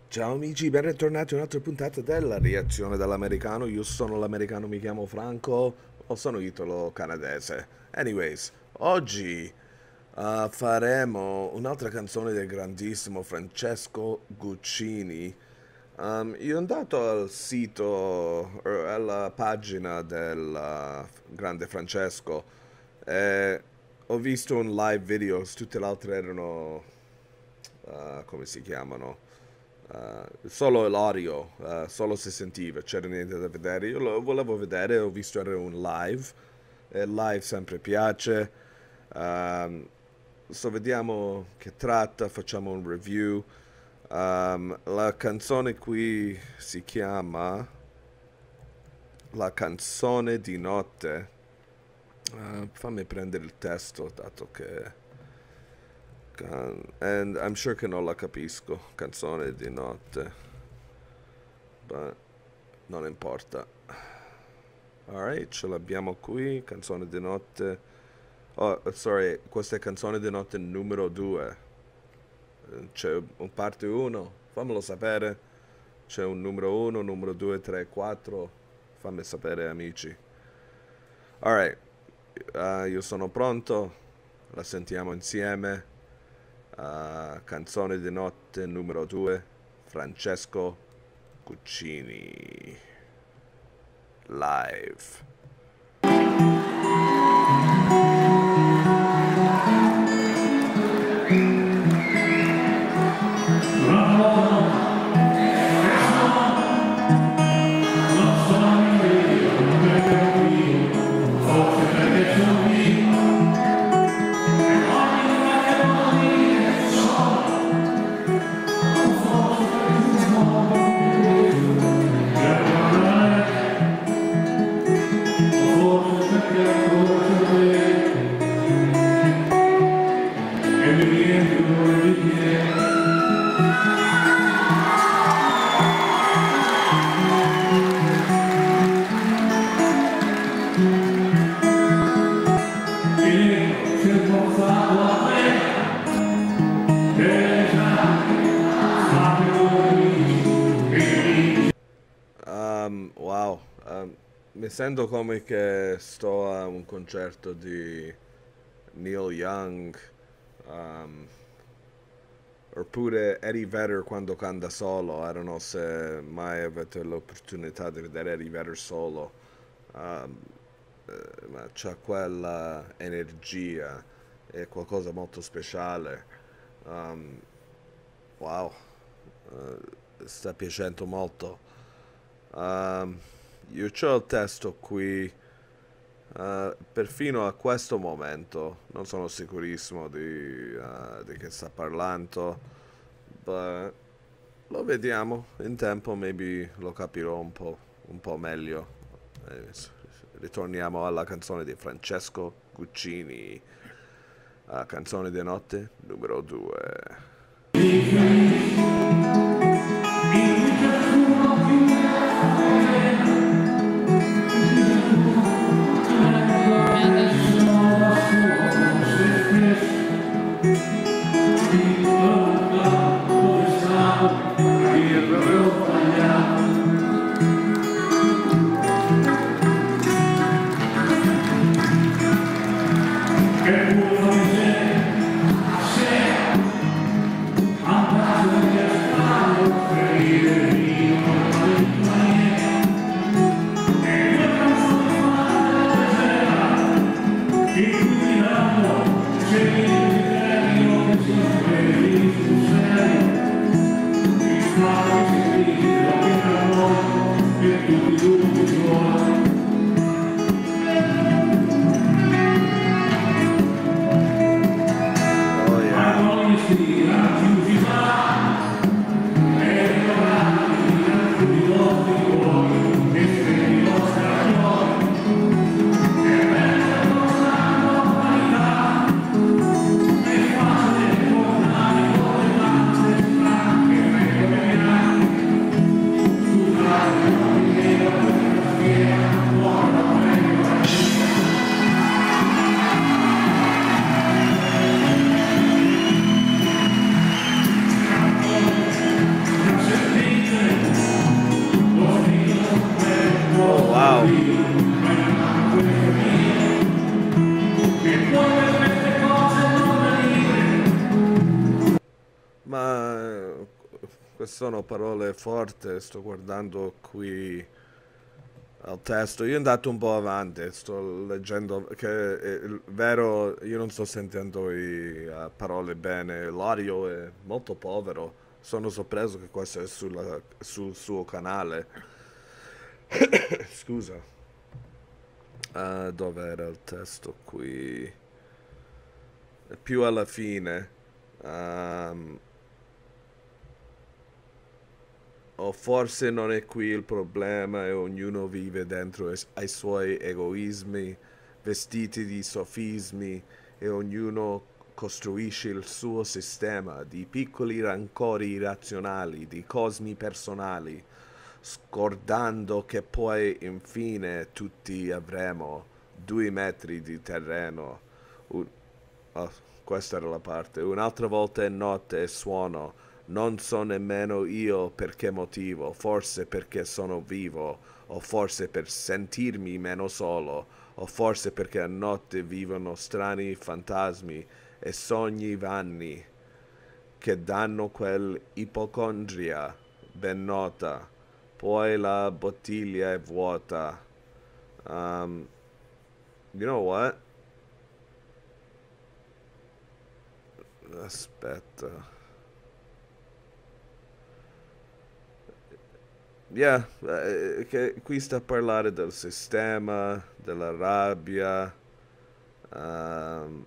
Ciao amici, ben ritornati a un'altra puntata della reazione dall'americano. Io sono l'americano, mi chiamo Franco, o sono italo-canadese. Anyways, oggi faremo un'altra canzone del grandissimo Francesco Guccini. Io sono andato al sito, alla pagina del grande Francesco e ho visto un live video, tutte le altre erano, come si chiamano? Solo l'audio, solo si sentiva, c'era niente da vedere. Io lo volevo vedere, ho visto era un live, e il live sempre piace. Um, vediamo che tratta, facciamo un review. La canzone qui si chiama La canzone di notte. Fammi prendere il testo, dato che and I'm sure che non la capisco, canzone di notte, but non importa. Alright, ce l'abbiamo qui, canzone di notte. Oh, sorry, questa è canzone di notte numero 2. C'è un parte 1, fammelo sapere. C'è un numero 1, numero 2, 3, 4. Fammi sapere, amici. Alright, io sono pronto, la sentiamo insieme. Canzone di notte numero 2, Francesco Guccini, live. Wow, mi sento come che sto a un concerto di Neil Young, oppure Eddie Vedder quando canta solo. I don't know se mai avete l'opportunità di vedere Eddie Vedder solo, ma c'ha quella energia, è qualcosa molto speciale. Wow, sta piacendo molto. Io ho il testo qui, perfino a questo momento non sono sicurissimo di che sta parlando, ma lo vediamo in tempo, maybe lo capirò un po' meglio. Ritorniamo alla canzone di Francesco Guccini, canzone di notte numero 2. sono parole forti, sto guardando qui al testo. Io sono andato un po' avanti, sto leggendo che è vero, io non sto sentendo le parole bene, l'audio è molto povero. Sono sorpreso che questo è sul suo canale. Scusa. Dove era il testo qui? Più alla fine. O forse non è qui il problema e ognuno vive dentro ai suoi egoismi, vestiti di sofismi, e ognuno costruisce il suo sistema di piccoli rancori irrazionali, di cosmi personali, scordando che poi infine tutti avremo 2 metri di terreno. Oh, questa era la parte. Un'altra volta è notte e suono. Non so nemmeno io per che motivo, forse perché sono vivo, o forse per sentirmi meno solo, o forse perché a notte vivono strani fantasmi e sogni vanni che danno quell'ipocondria ben nota. Poi la bottiglia è vuota. You know what? Aspetta. Yeah, che qui sta a parlare del sistema, della rabbia, ehm,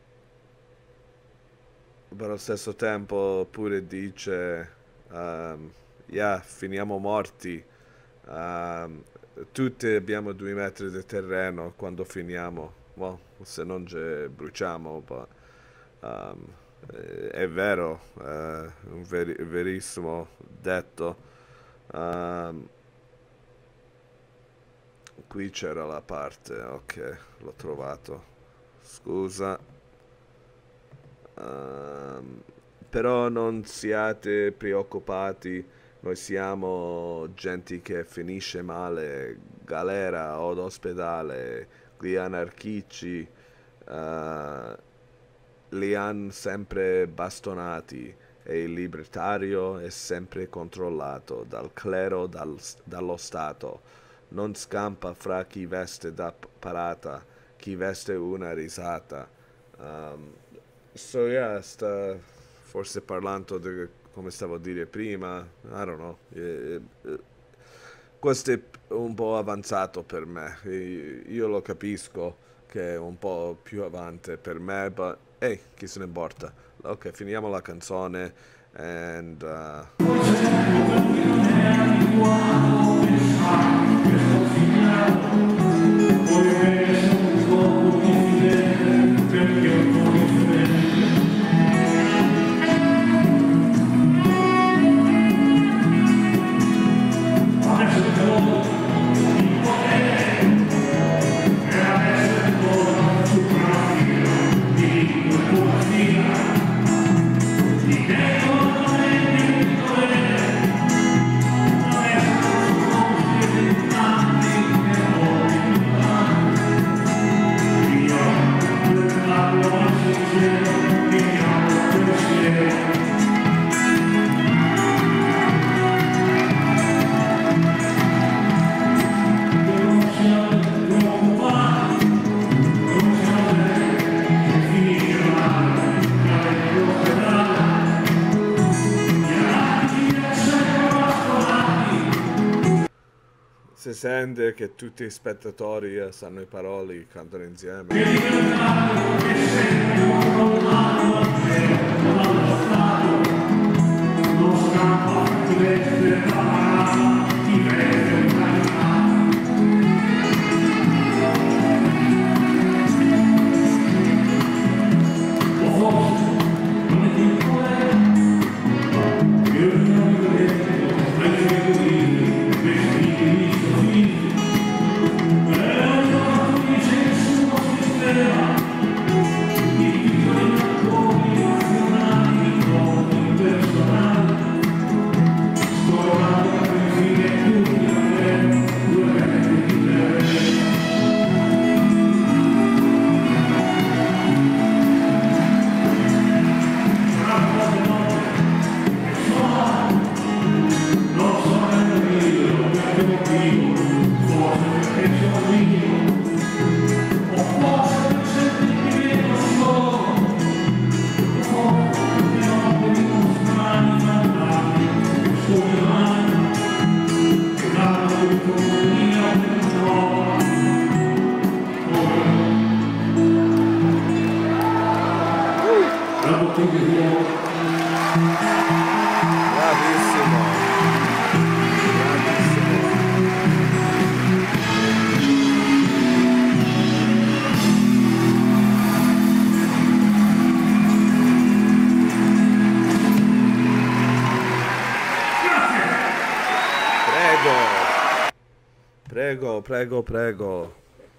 però allo stesso tempo pure dice, yeah, finiamo morti, ehm, tutti abbiamo 2 metri di terreno quando finiamo, well, se non ci bruciamo, but, ehm, è vero, un verissimo detto. Ehm, Qui c'era la parte, ok, l'ho trovato. Scusa. Ehm, Però non siate preoccupati, noi siamo gente che finisce male, galera o d'ospedale, gli anarchici li hanno sempre bastonati e il libertario è sempre controllato dal clero, dallo Stato. Non scampa fra chi veste da parata, chi veste una risata. Um, so yeah, sta forse parlando di come stavo a dire prima, I don't know. Questo è un po' avanzato per me. Io lo capisco che è un po' più avanti per me, ma ehi, chi se ne importa? Ok, finiamo la canzone and si sente che tutti gli spettatori sanno le parole, cantano insieme. Bravissimo. Bravissimo. Prego. Prego, prego, prego.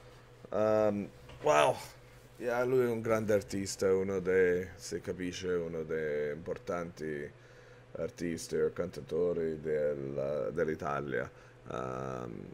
Wow. Yeah, lui è un grande artista, uno dei, si capisce, uno dei importanti artisti o cantatori dell'Italia. Um,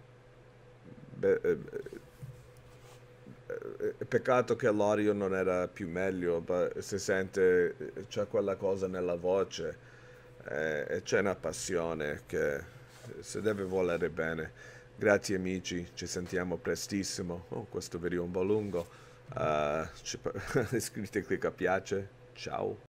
peccato che l'audio non era più meglio, ma si sente, c'è quella cosa nella voce e c'è una passione che si deve volere bene. Grazie amici, ci sentiamo prestissimo. Oh, questo video è un po' lungo. Iscrivetevi, clicca piace. Ciao.